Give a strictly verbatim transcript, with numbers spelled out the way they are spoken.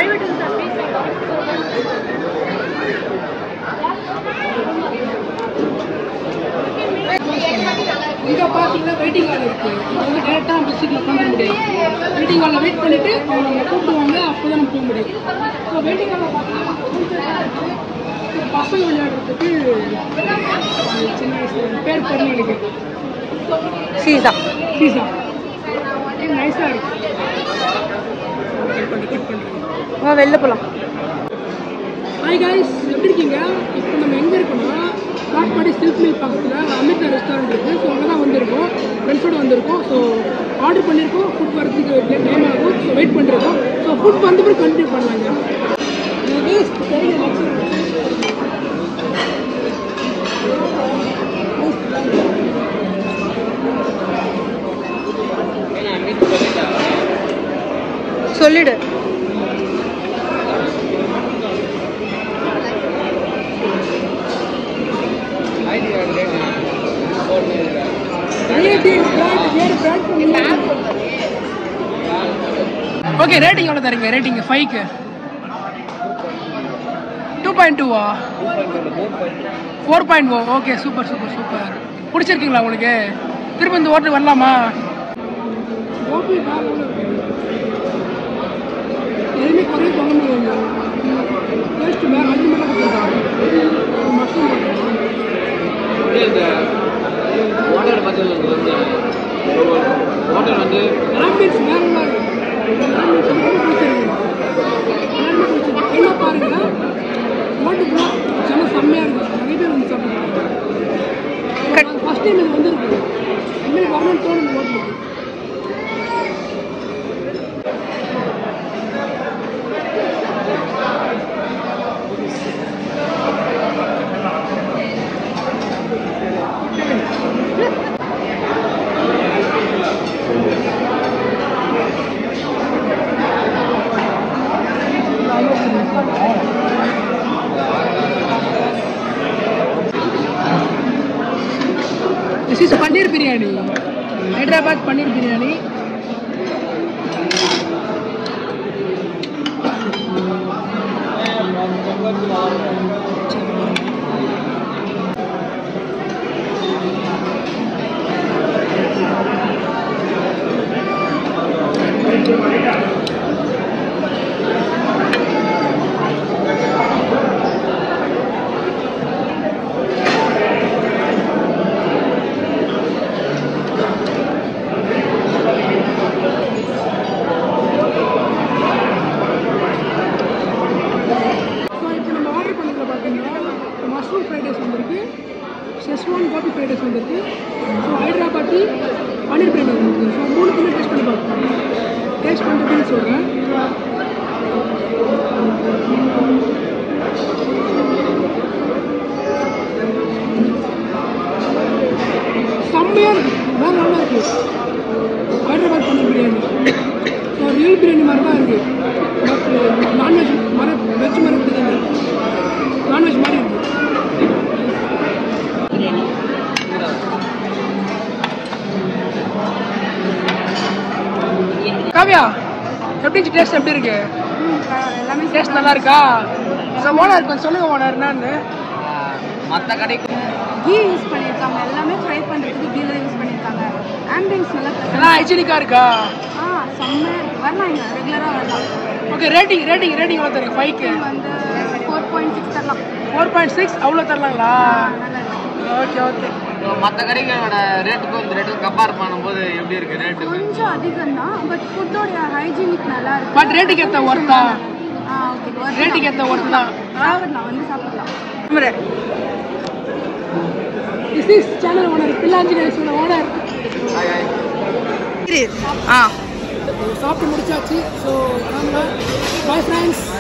இங்கே பார்த்தீங்கன்னா waiting hall இருக்குது. இப்போ வந்து டேரெக்டாக நம்ம சீட்டில் உட்காந்துட முடியாது. வெயிட்டிங் ஹாலில் வெயிட் பண்ணிவிட்டு அவங்க நம்ம கூப்பிடுவாங்க, அப்போ தான் நம்ம போக முடியும். ஸோ வெயிட்டிங் ஹாலில் பார்த்தீங்கன்னா பசங்க விளையாடுறதுக்கு சின்ன வயசு பேர் தெரியல எனக்கு. சீசா சீசா நைஸாக இருக்கு. கட் பண்ணுறேன், வெளில போகலாம். ஹாய் காய்ஸ், எப்படி இருக்கீங்க? இப்போ நம்ம எங்கே இருக்கோம்னா காட்பாடி சில்க் மில் பக்கத்தில் அமிர்தா ரெஸ்டாரண்ட் இருக்குது. ஸோ அங்கே தான் வந்திருக்கோம், ஃப்ரெண்ட்ஸோடு வந்திருக்கோம். ஸோ ஆர்டர் பண்ணியிருக்கோம், ஃபுட் வரதுக்கு டைம் ஆகும். ஸோ வெயிட் பண்ணிருக்கோம். ஸோ ஃபுட் வந்த பிறகு கண்டினியூ பண்ணலாங்க. சொல்லிடு. ஓகே, ரேட்டிங் எவ்வளோ தரீங்க? ரேட்டிங் ஃபைவ்க்கு டூ பாயிண்ட் டூவா four point oh okay, super super super. பிடிச்சிருக்கீங்களா உங்களுக்கு? திரும்ப இந்த ஹோட்டல் வரலாமா? எதுவுமே குறைய சொல்ல முடியாது. டேஸ்ட்டு வேறு அல்டிமேட்டாக வாட்டர் பார்த்தீங்கன்னா வாட்டர் வந்து ஆம்பியன்ஸ் வேறு மாதிரி என்ன பாருங்க. ஓட்டுக்குள்ள செம்ம செம்மையாக இருக்குது. நிறைய பேர் வந்து சாப்பிடுறாங்க. ஃபஸ்ட் டைம் இது வந்துருக்கு. இனிமேல் வரணும்னு தோணுது ஓட்டுக்கு. This is paneer biryani, Hyderabad paneer biryani. Schezwan gobi fried rice வந்துருக்கு. ஸோ ஹைதராபாத்தி பன்னீர் பிரியாணி வந்துருக்கு. ஸோ மூணுக்குமே டேஸ்ட் பண்ணி பார்ப்போம். டேஸ்ட் பண்ணுறதுன்னு சொல்கிறேன். செம்மையாக இருக்குது, வேறு நல்லா இருக்குது. ஹைதராபாத் பன்னீர் பிரியாணி ஸோ ரியல் பிரியாணி மாதிரி தான் இருக்குது. பட் நான்வெஜ் மர வெஜ் மாதிரி இருக்குது, நான்வெஜ் மாதிரி இருக்குது. காவியா, எப்படி டேஸ்ட் எப்படி இருக்கு? எல்லாமே டேஸ்ட் நல்லா இருக்கா? ஓனர் கொஞ்சம் சொல்லுங்க ஓனர் என்னன்னு. மற்ற கடைக்கு கீ யூஸ் பண்ணியிருக்காங்க, எல்லாமே ஃப்ரை பண்ணுறதுக்கு கீல யூஸ் பண்ணியிருக்காங்க. ஆம்பியன்ஸ் நல்லா நல்லா ஹைஜீனிக்காக இருக்கா? ஆ செம்மையாக இருக்குது. வரலாம், இங்கே ரெகுலராக வரலாம். ஓகே, ரேட்டிங் ரேட்டிங் ரேட்டிங் எவ்வளோ தரீங்க? ஃபைவ்க்கு வந்து ஃபோர் பாயிண்ட் சிக்ஸ் தரலாம். ஃபோர் பாயிண்ட் சிக்ஸ் அவ்வளோ தரலாங்களா? நல்லா இருக்கு. Okay okay. மற்ற கடைகளோட ரேட்டுக்கும் இந்த ரேட்டுக்கும் கம்பேர் பண்ணும்போது எப்படி இருக்கு ரேட்டு? கொஞ்சம் அதிகம் தான், பட் ஃபுட்டோட ஹைஜீனிக் நல்லா இருக்கு. பட் ரேட்டுக்கு ஏற்ற ஒர்த்தா? ஆ ஓகே, ரேட்டுக்கு ஏற்ற ஒர்த் தான். சாப்பிடலாம், வந்து சாப்பிடலாம். திஸ் இஸ் சேனல் ஓனர் பில்லாஞ்சி ரைஸோட ஓனர். ஆ சாப்பிட்டு முடிச்சாச்சு. So bye friends.